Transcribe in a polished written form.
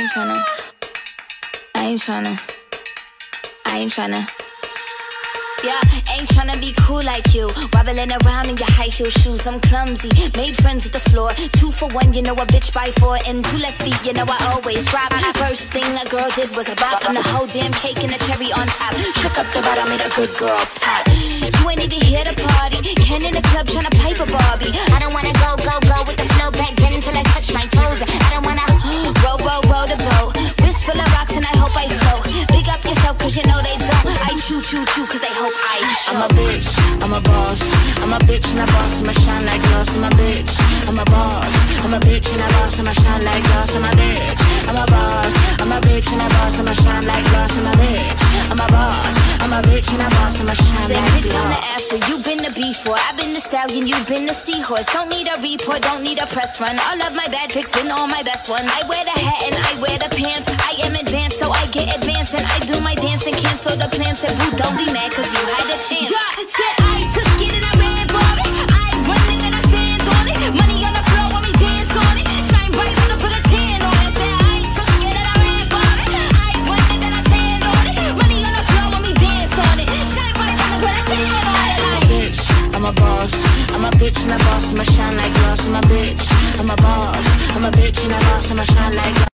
ain't tryna. Yeah, ain't tryna be cool like you. Wobbling around in your high heel shoes, I'm clumsy. Made friends with the floor. 2 for 1, you know a bitch by 4. And 2 left feet, you know I always drop. First thing a girl did was a bop. I'm the whole damn cake and the cherry on top. Shook up the bottom, made a good girl pop. You ain't even here to party. Ken in the club tryna pipe a Barbie. I don't wanna go with the flow back then until I touch my toes. I don't wanna row the boat. Wrist full of rocks and I hope I float. Big up yourself cause you know they don't. I chew cause they hope I show. I'm a bitch, I'm a boss. I'm a bitch and a boss, I'ma shine like glass. I'm a bitch, I'm a boss. I'm a bitch and a boss, I'ma shine like glass. I'm a bitch, I'm a boss. I'm a bitch and a boss, I'ma shine like glass. I'm a bitch, I'm a boss. I'm a bitch and a boss, I'ma shine like glass. Bitch on the after, you been the before. I've been the stallion, you been the seahorse. Don't need a report, don't need a press run. All of my bad pics been all my best ones. I wear the hat and I wear the pants. I am advanced, so I get advanced. And I do my dance and cancel the plans. Said boo, don't be mad cause you had a chance. Yeah, said I took it and I ran for it. I run it and I stand on it. Money on the floor when we dance on it. Shine bright when I put a tan on it. Said I took it and I ran for it. I run it and I stand on it. Money on the floor when we dance on it. Shine bright when I put a tan on it. I'm a bitch, I'm a boss. I'm a bitch and a boss, I'ma shine like glass. I'm a bitch, I'm a boss. I'm a bitch and a boss, I'ma shine like glass.